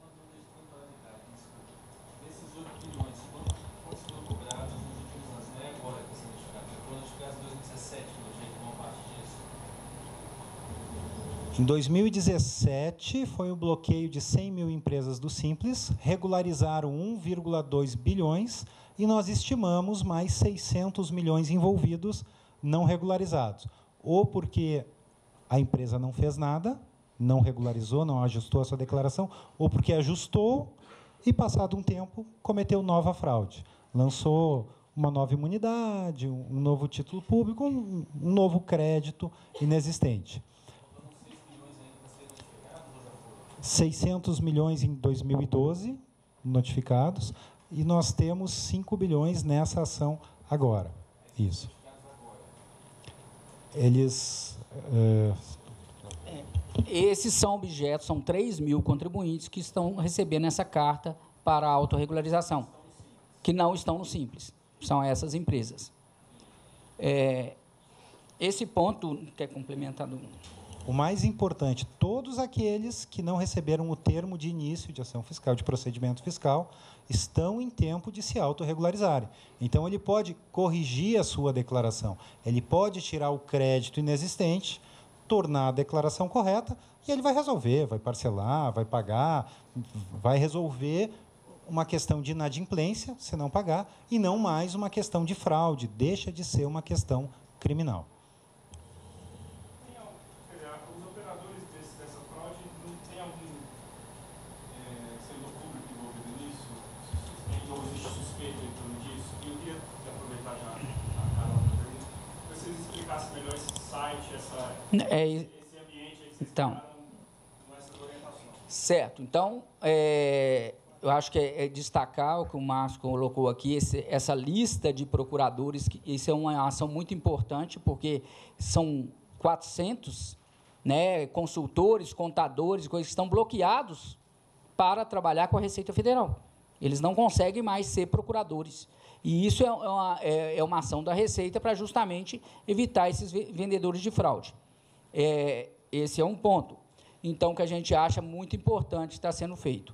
8 bilhões, quantos foram cobrados nos últimos anos? Não é agora que você notificado, foram notificados em 2017, pelo jeito, uma parte disso. Em 2017, foi o bloqueio de 100 mil empresas do Simples, regularizaram 1,2 bilhões e nós estimamos mais 600 milhões envolvidos não regularizados. Ou porque a empresa não fez nada, não regularizou, não ajustou a sua declaração, ou porque ajustou e, passado um tempo, cometeu nova fraude. Lançou uma nova imunidade, um novo título público, um novo crédito inexistente. 600 milhões em 2012 notificados e nós temos 5 bilhões nessa ação agora. Isso. Eles... Esses são objetos, são 3 mil contribuintes que estão recebendo essa carta para a autorregularização, que não estão no Simples. São essas empresas. Esse ponto, quer complementar? O mais importante, todos aqueles que não receberam o termo de início de ação fiscal, de procedimento fiscal, estão em tempo de se autorregularizarem. Então, ele pode corrigir a sua declaração, ele pode tirar o crédito inexistente, tornar a declaração correta, e ele vai resolver, vai parcelar, vai pagar, vai resolver uma questão de inadimplência, se não pagar, e não mais uma questão de fraude, deixa de ser uma questão criminal. Esse ambiente aí que vocês criaram com essas orientações. Certo. Então, eu acho que é destacar o que o Márcio colocou aqui, essa lista de procuradores, que isso é uma ação muito importante, porque são 400 consultores, contadores, coisas que estão bloqueados para trabalhar com a Receita Federal. Eles não conseguem mais ser procuradores. E isso é uma ação da Receita para justamente evitar esses vendedores de fraude. Esse é um ponto. Então, que a gente acha muito importante estar sendo feito.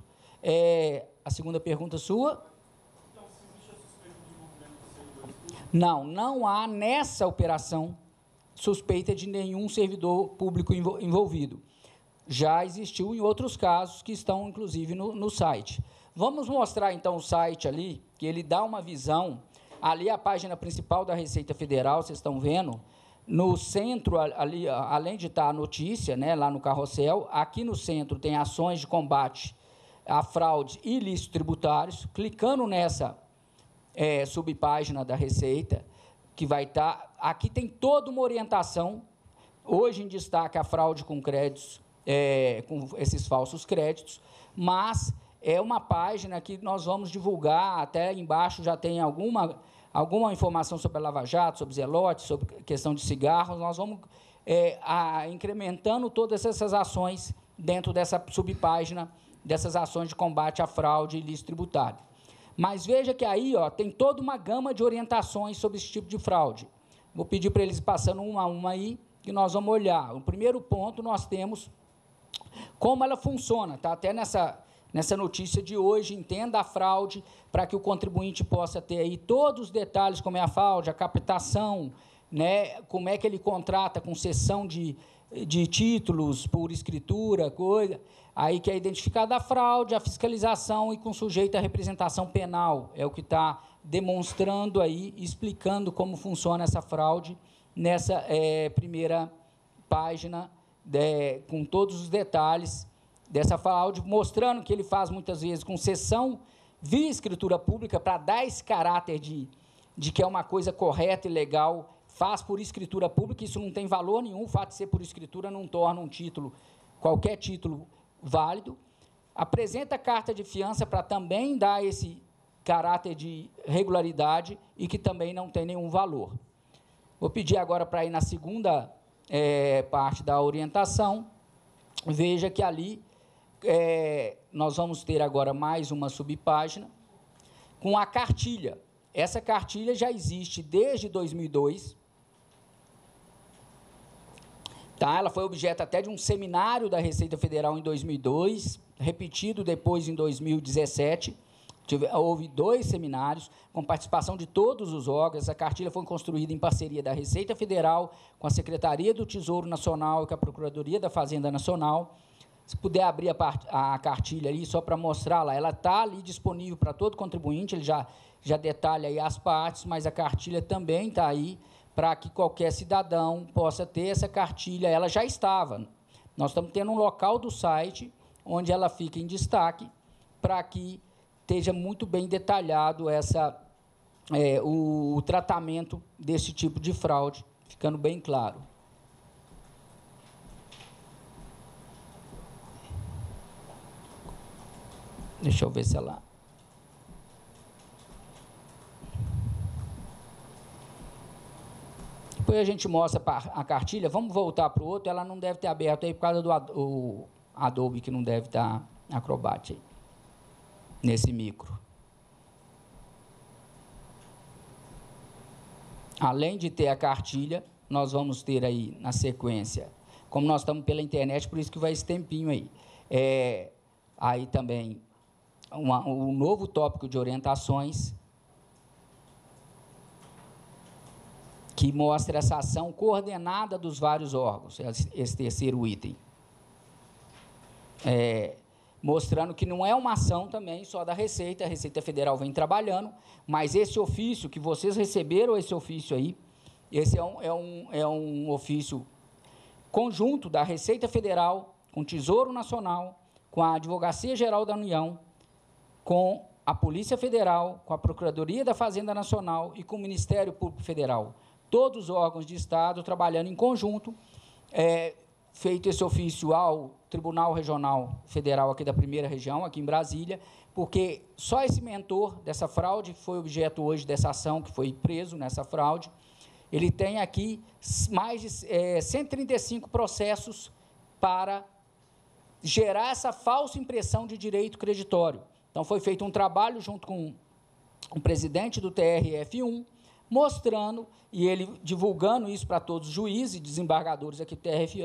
A segunda pergunta sua? Então, se existe a suspeita de envolvimento dos servidores públicos? Não, não há nessa operação suspeita de nenhum servidor público envolvido. Já existiu em outros casos que estão, inclusive, no site. Vamos mostrar, então, o site ali, que ele dá uma visão. Ali, a página principal da Receita Federal, vocês estão vendo. No centro, ali, além de estar a notícia, né, lá no carrossel, aqui no centro tem ações de combate à fraude e ilícitos tributários. Clicando nessa subpágina da Receita, que vai estar... Aqui tem toda uma orientação. Hoje, em destaque, a fraude com créditos, com esses falsos créditos, mas é uma página que nós vamos divulgar, até embaixo já tem alguma informação sobre a Lava Jato, sobre Zelote, sobre questão de cigarros. Nós vamos incrementando todas essas ações dentro dessa subpágina, dessas ações de combate à fraude e ilícito tributário. Mas veja que aí tem toda uma gama de orientações sobre esse tipo de fraude. Vou pedir para eles passando uma a uma aí, que nós vamos olhar. O primeiro ponto, nós temos como ela funciona, tá? Até nessa notícia de hoje, entenda a fraude, para que o contribuinte possa ter aí todos os detalhes, como é a fraude, a captação, né? Como é que ele contrata com cessão de títulos por escritura, coisa, aí que é identificada a fraude, a fiscalização e com sujeito à representação penal, é o que está demonstrando aí, explicando como funciona essa fraude nessa primeira página, com todos os detalhes dessa fraude, mostrando que ele faz muitas vezes com cessão via escritura pública para dar esse caráter de que é uma coisa correta e legal, faz por escritura pública, isso não tem valor nenhum, o fato de ser por escritura não torna um título, qualquer título válido. Apresenta carta de fiança para também dar esse caráter de regularidade e que também não tem nenhum valor. Vou pedir agora para ir na segunda parte da orientação. Veja que ali nós vamos ter agora mais uma subpágina com a cartilha. Essa cartilha já existe desde 2002. Tá? Ela foi objeto até de um seminário da Receita Federal em 2002, repetido depois em 2017. Houve 2 seminários com participação de todos os órgãos. A cartilha foi construída em parceria da Receita Federal com a Secretaria do Tesouro Nacional e com a Procuradoria da Fazenda Nacional. Se puder abrir a cartilha ali, só para mostrá-la, ela está ali disponível para todo contribuinte, ele já detalha aí as partes, mas a cartilha também está aí para que qualquer cidadão possa ter essa cartilha. Ela já estava. Nós estamos tendo um local do site onde ela fica em destaque para que esteja muito bem detalhado o tratamento desse tipo de fraude, ficando bem claro. Deixa eu ver se ela... Depois a gente mostra a cartilha. Vamos voltar para o outro. Ela não deve ter aberto aí por causa do Adobe, que não deve estar Acrobat aí, nesse micro. Além de ter a cartilha, nós vamos ter aí, na sequência, como nós estamos pela internet, por isso que vai esse tempinho aí. Aí também um novo tópico de orientações, que mostra essa ação coordenada dos vários órgãos, esse terceiro item. Mostrando que não é uma ação também só da Receita, a Receita Federal vem trabalhando, mas esse ofício que vocês receberam, esse ofício aí, esse é um ofício conjunto da Receita Federal, com o Tesouro Nacional, com a Advocacia Geral da União, com a Polícia Federal, com a Procuradoria da Fazenda Nacional e com o Ministério Público Federal. Todos os órgãos de Estado trabalhando em conjunto, feito esse ofício ao Tribunal Regional Federal aqui da primeira região, aqui em Brasília, porque só esse mentor dessa fraude, que foi objeto hoje dessa ação, que foi preso nessa fraude, ele tem aqui mais de 135 processos para gerar essa falsa impressão de direito creditório. Então, foi feito um trabalho junto com o presidente do TRF1, mostrando, e ele divulgando isso para todos os juízes e desembargadores aqui do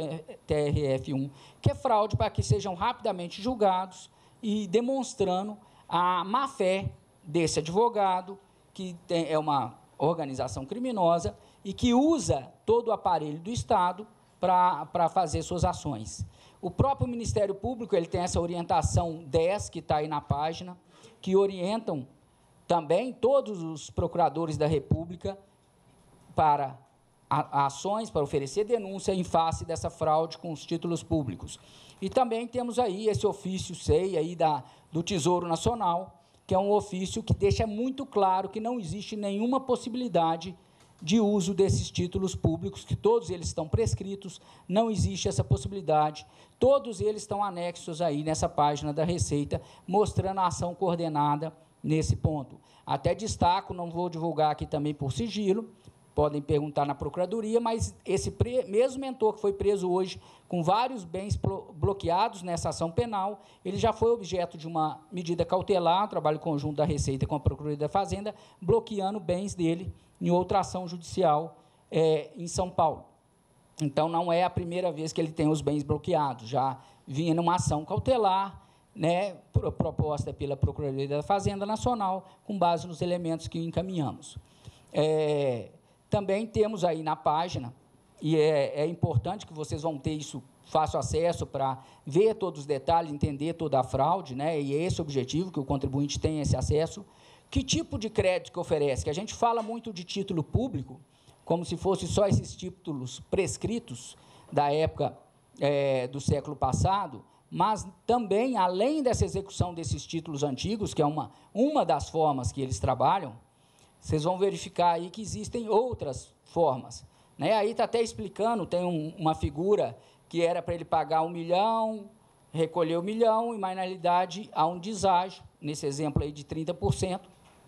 TRF1, que é fraude, para que sejam rapidamente julgados, e demonstrando a má-fé desse advogado, que é uma organização criminosa e que usa todo o aparelho do Estado para fazer suas ações. O próprio Ministério Público ele tem essa orientação 10, que está aí na página, que orientam também todos os procuradores da República para ações, para oferecer denúncia em face dessa fraude com os títulos públicos. E também temos aí esse ofício 6 aí do Tesouro Nacional, que é um ofício que deixa muito claro que não existe nenhuma possibilidade de uso desses títulos públicos, que todos eles estão prescritos, não existe essa possibilidade. Todos eles estão anexos aí nessa página da Receita, mostrando a ação coordenada nesse ponto. Até destaco, não vou divulgar aqui também por sigilo, podem perguntar na Procuradoria, mas esse mesmo mentor que foi preso hoje, com vários bens bloqueados nessa ação penal, ele já foi objeto de uma medida cautelar, um trabalho conjunto da Receita com a Procuradoria da Fazenda, bloqueando bens dele em outra ação judicial em São Paulo. Então, não é a primeira vez que ele tem os bens bloqueados, já vinha numa ação cautelar, né, proposta pela Procuradoria da Fazenda Nacional, com base nos elementos que encaminhamos. Também temos aí na página, e é importante que vocês vão ter isso, fácil acesso para ver todos os detalhes, entender toda a fraude, né, e é esse o objetivo, que o contribuinte tenha esse acesso. Que tipo de crédito que oferece? Que a gente fala muito de título público, como se fosse só esses títulos prescritos da época do século passado, mas também, além dessa execução desses títulos antigos, que é uma das formas que eles trabalham, vocês vão verificar aí que existem outras formas, né? Aí está até explicando, tem uma figura que era para ele pagar 1 milhão, recolher 1 milhão, e, mas, na realidade, há um deságio, nesse exemplo aí de 30%,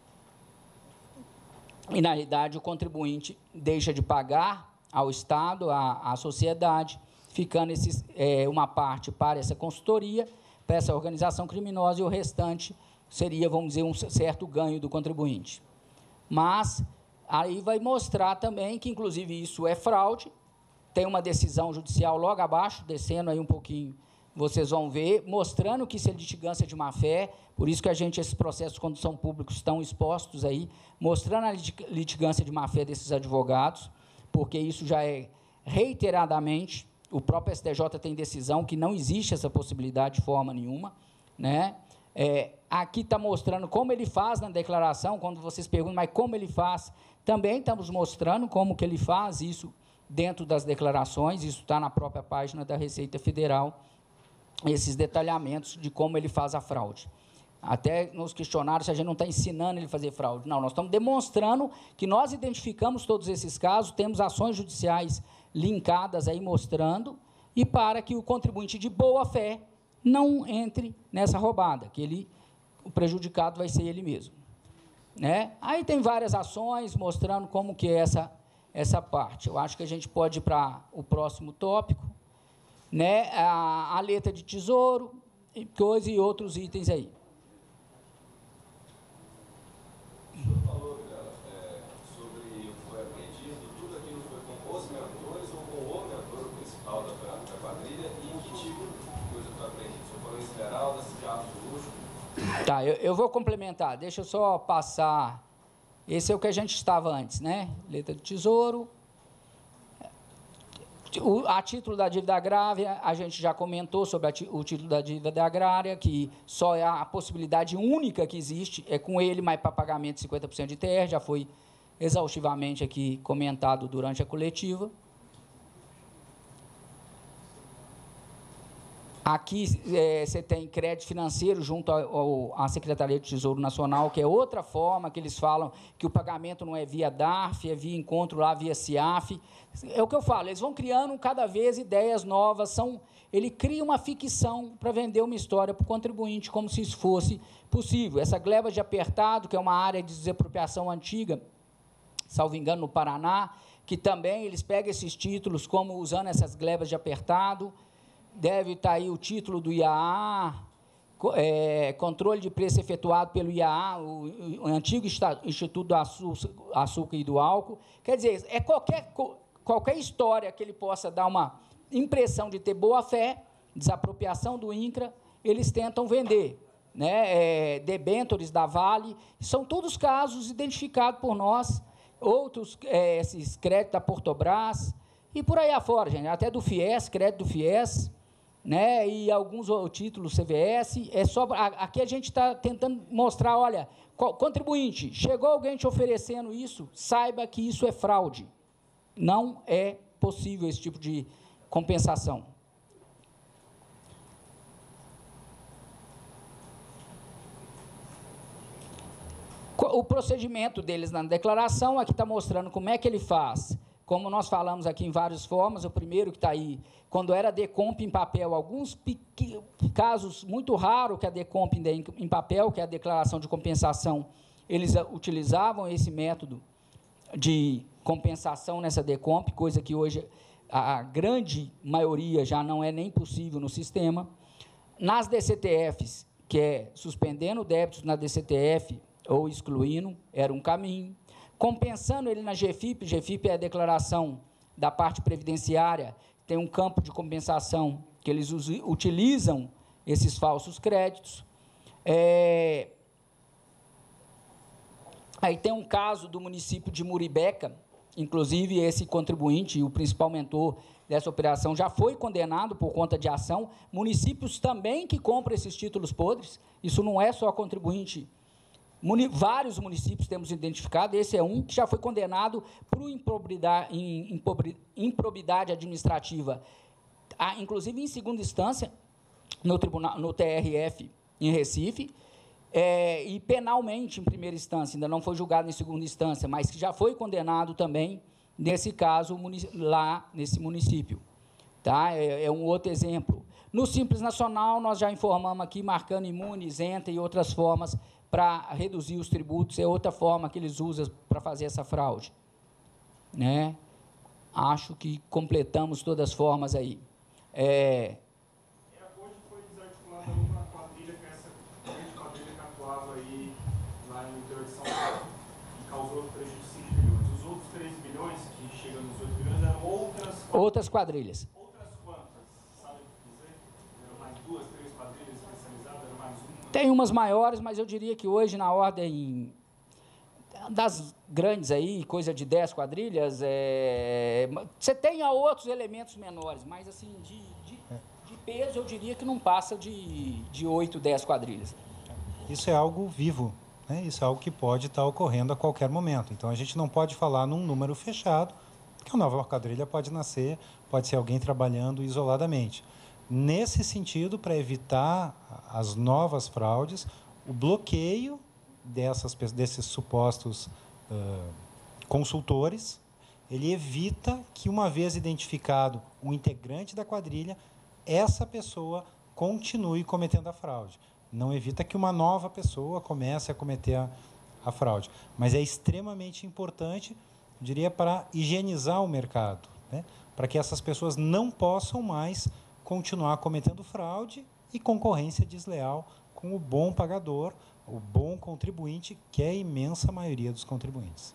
e, na realidade, o contribuinte deixa de pagar ao Estado, à sociedade, ficando uma parte para essa consultoria, para essa organização criminosa, e o restante seria, vamos dizer, um certo ganho do contribuinte. Mas aí vai mostrar também que, inclusive, isso é fraude. Tem uma decisão judicial logo abaixo, descendo aí um pouquinho, vocês vão ver, mostrando que isso é litigância de má-fé, por isso que esses processos, quando são públicos, estão expostos aí, mostrando a litigância de má-fé desses advogados, porque isso já é reiteradamente, o próprio STJ tem decisão que não existe essa possibilidade de forma nenhuma, né? Aqui está mostrando como ele faz na declaração, quando vocês perguntam, mas como ele faz? Também estamos mostrando como que ele faz isso dentro das declarações, isso está na própria página da Receita Federal, esses detalhamentos de como ele faz a fraude. Até nos questionários, se a gente não está ensinando ele a fazer fraude. Não, nós estamos demonstrando que nós identificamos todos esses casos, temos ações judiciais linkadas aí mostrando, e para que o contribuinte de boa-fé não entre nessa roubada, que o prejudicado vai ser ele mesmo, né? Aí tem várias ações mostrando como que é essa parte. Eu acho que a gente pode ir para o próximo tópico, né? A letra de tesouro, e outros itens aí. O senhor falou sobre o que foi apreendido, tudo aquilo foi com os mentores ou com o mentor principal da quadrilha, e em que tipo de coisa foi apreendido? O senhor falou esmeraldas, carros de luxo. Tá, eu vou complementar, deixa eu só passar. Esse é o que a gente estava antes, né? Letra de tesouro. A título da dívida agrária, a gente já comentou sobre o título da dívida agrária, que só é a possibilidade única que existe, é com ele, mas para pagamento de 50% de ITR, já foi exaustivamente aqui comentado durante a coletiva. Aqui você tem crédito financeiro junto à Secretaria de Tesouro Nacional, que é outra forma que eles falam que o pagamento não é via DARF, é via encontro lá, via CIAF. É o que eu falo, eles vão criando cada vez ideias novas, ele cria uma ficção para vender uma história para o contribuinte, como se isso fosse possível. Essa gleba de apertado, que é uma área de desapropriação antiga, salvo engano, no Paraná, que também eles pegam esses títulos como usando essas glebas de apertado. Deve estar aí o título do IAA, controle de preço efetuado pelo IAA, o antigo Instituto do Açúcar e do Álcool. Quer dizer, é qualquer história que ele possa dar uma impressão de ter boa-fé, desapropriação do INCRA, eles tentam vender. Né? Debentures da Vale, são todos casos identificados por nós, outros, esses créditos da Portobras, e por aí afora, gente, até do FIES, crédito do FIES, né? E alguns títulos CVS. Aqui a gente está tentando mostrar, olha, contribuinte, chegou alguém te oferecendo isso, saiba que isso é fraude. Não é possível esse tipo de compensação. O procedimento deles na declaração, aqui está mostrando como é que ele faz. Como nós falamos aqui em várias formas, o primeiro que está aí, quando era decomp em papel, alguns casos muito raros que a decomp em papel, que é a declaração de compensação, eles utilizavam esse método de compensação nessa decomp, coisa que hoje a grande maioria já não é nem possível no sistema. Nas DCTFs, que é suspendendo débitos na DCTF, ou excluindo, era um caminho. Compensando ele na GFIP, GFIP é a declaração da parte previdenciária, tem um campo de compensação que eles utilizam esses falsos créditos. Aí tem um caso do município de Muribeca, inclusive esse contribuinte, o principal mentor dessa operação, já foi condenado por conta de ação. Municípios também que compram esses títulos podres, isso não é só contribuinte. Vários municípios temos identificado, esse é um que já foi condenado por improbidade administrativa, inclusive em segunda instância, no TRF em Recife, e penalmente em primeira instância, ainda não foi julgado em segunda instância, mas que já foi condenado também, nesse caso, lá nesse município. Tá? É um outro exemplo. No Simples Nacional, nós já informamos aqui, marcando imune, isenta e outras formas para reduzir os tributos, é outra forma que eles usam para fazer essa fraude. Né? Acho que completamos todas as formas aí. Hoje foi desarticulada uma quadrilha, que é essa grande quadrilha que atuava aí lá no interior de São Paulo, e causou prejuízo de 5 bilhões. Os outros 3 bilhões, que chegam nos 8 bilhões, eram outras quadrilhas. Outras quantas? Sabe dizer? Eram mais 2, 3 quadrilhas especializadas? Eram mais uma? Tem umas maiores, mas eu diria que hoje, na ordem das grandes aí, coisa de 10 quadrilhas, você tem outros elementos menores, mas assim, de peso, eu diria que não passa de 8, 10 quadrilhas. Isso é algo vivo, né? Isso é algo que pode estar ocorrendo a qualquer momento. Então, a gente não pode falar num número fechado, porque uma nova quadrilha pode nascer, pode ser alguém trabalhando isoladamente. Nesse sentido, para evitar as novas fraudes, o bloqueio desses supostos consultores, ele evita que, uma vez identificado um integrante da quadrilha, essa pessoa continue cometendo a fraude. Não evita que uma nova pessoa comece a cometer a fraude. Mas é extremamente importante, eu diria, para higienizar o mercado, né? Para que essas pessoas não possam mais continuar cometendo fraude e concorrência desleal com o bom pagador, o bom contribuinte, que é a imensa maioria dos contribuintes.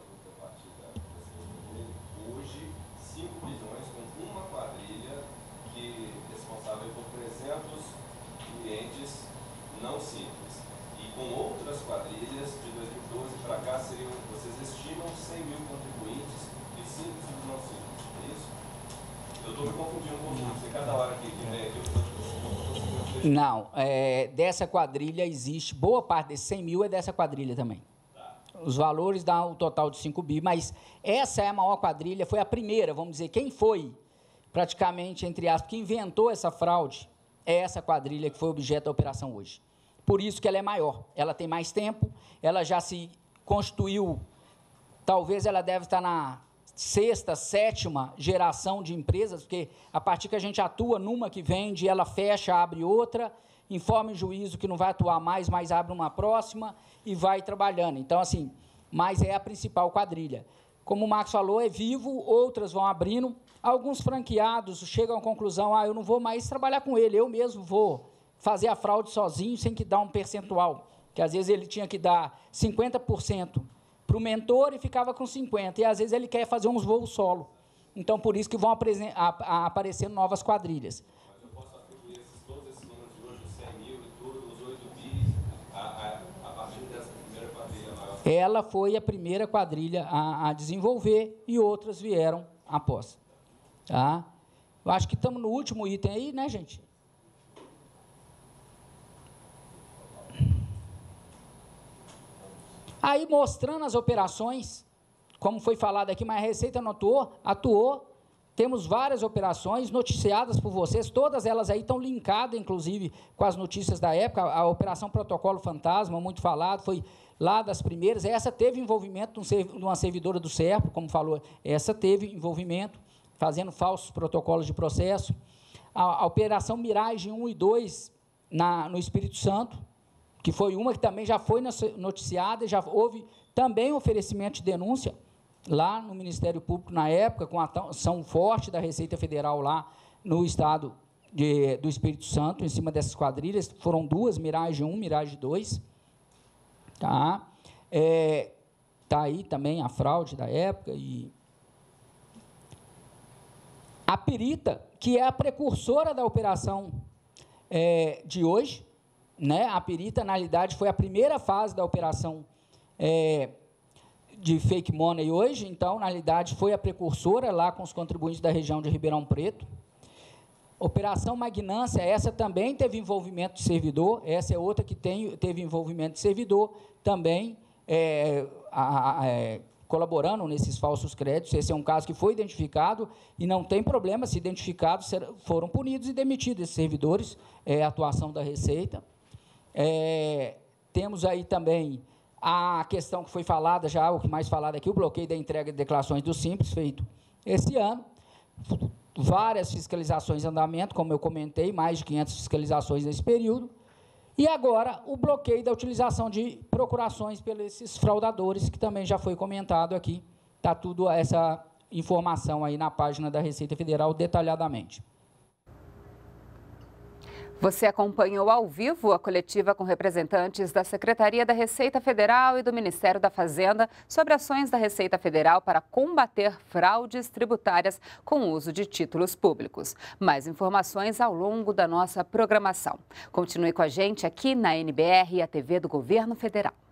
Hoje, 5 bilhões com uma quadrilha que é responsável por 300 clientes não simples. E com outras quadrilhas, de 2012 para cá, vocês estimam 100 mil contribuintes de simples e não simples. É isso? Eu estou me confundindo com os outros. Cada hora que vem aqui, eu estou... Não, dessa quadrilha existe, boa parte desses 100 mil é dessa quadrilha também. Tá. Os valores dão o total de 5 bi, mas essa é a maior quadrilha, foi a primeira, vamos dizer, quem foi praticamente, entre aspas, que inventou essa fraude, é essa quadrilha que foi objeto da operação hoje. Por isso que ela é maior, ela tem mais tempo, ela já se constituiu, talvez ela deve estar na 6ª, 7ª geração de empresas, porque a partir que a gente atua numa que vende, ela fecha, abre outra, informa em juízo que não vai atuar mais, mas abre uma próxima e vai trabalhando. Então, assim, mas é a principal quadrilha. Como o Marcos falou, é vivo, outras vão abrindo, alguns franqueados chegam à conclusão, eu não vou mais trabalhar com ele, eu mesmo vou fazer a fraude sozinho sem que dar um percentual, que às vezes ele tinha que dar 50% para o mentor e ficava com 50%, e às vezes ele quer fazer uns voos solo. Então, por isso que vão aparecendo novas quadrilhas. Mas eu posso atribuir todos esses números de hoje, os 100 mil e tudo, os 8 bis, a partir dessa primeira quadrilha maior? Ela foi a primeira quadrilha a desenvolver e outras vieram após. Tá? Eu acho que estamos no último item aí, né, gente? Aí, mostrando as operações, como foi falado aqui, mas a Receita não atuou, temos várias operações noticiadas por vocês, todas elas aí estão linkadas, inclusive, com as notícias da época. A Operação Protocolo Fantasma, muito falado, foi lá das primeiras. Essa teve envolvimento de uma servidora do SERPRO, como falou, essa teve envolvimento, fazendo falsos protocolos de processo. A Operação Mirage 1 e 2 no Espírito Santo, que foi uma que também já foi noticiada, e já houve também oferecimento de denúncia lá no Ministério Público na época, com a ação forte da Receita Federal lá no estado do Espírito Santo, em cima dessas quadrilhas. Foram duas, Mirage 1, Mirage 2. Tá? Tá aí também a fraude da época. E a perita, que é a precursora da operação de hoje, né? A perita, na realidade, foi a primeira fase da operação de fake money hoje, então, na realidade, foi a precursora lá com os contribuintes da região de Ribeirão Preto. Operação Magnância, essa também teve envolvimento de servidor, essa é outra que teve envolvimento de servidor, também colaborando nesses falsos créditos. Esse é um caso que foi identificado e não tem problema, se identificados, foram punidos e demitidos esses servidores, atuação da Receita. Temos aí também a questão que foi falada já, o que mais falado aqui, o bloqueio da entrega de declarações do Simples, feito esse ano. Várias fiscalizações em andamento, como eu comentei, mais de 500 fiscalizações nesse período. E agora, o bloqueio da utilização de procurações pelos fraudadores, que também já foi comentado aqui. Está tudo essa informação aí na página da Receita Federal detalhadamente. Você acompanhou ao vivo a coletiva com representantes da Secretaria da Receita Federal e do Ministério da Fazenda sobre ações da Receita Federal para combater fraudes tributárias com o uso de títulos públicos. Mais informações ao longo da nossa programação. Continue com a gente aqui na NBR e a TV do Governo Federal.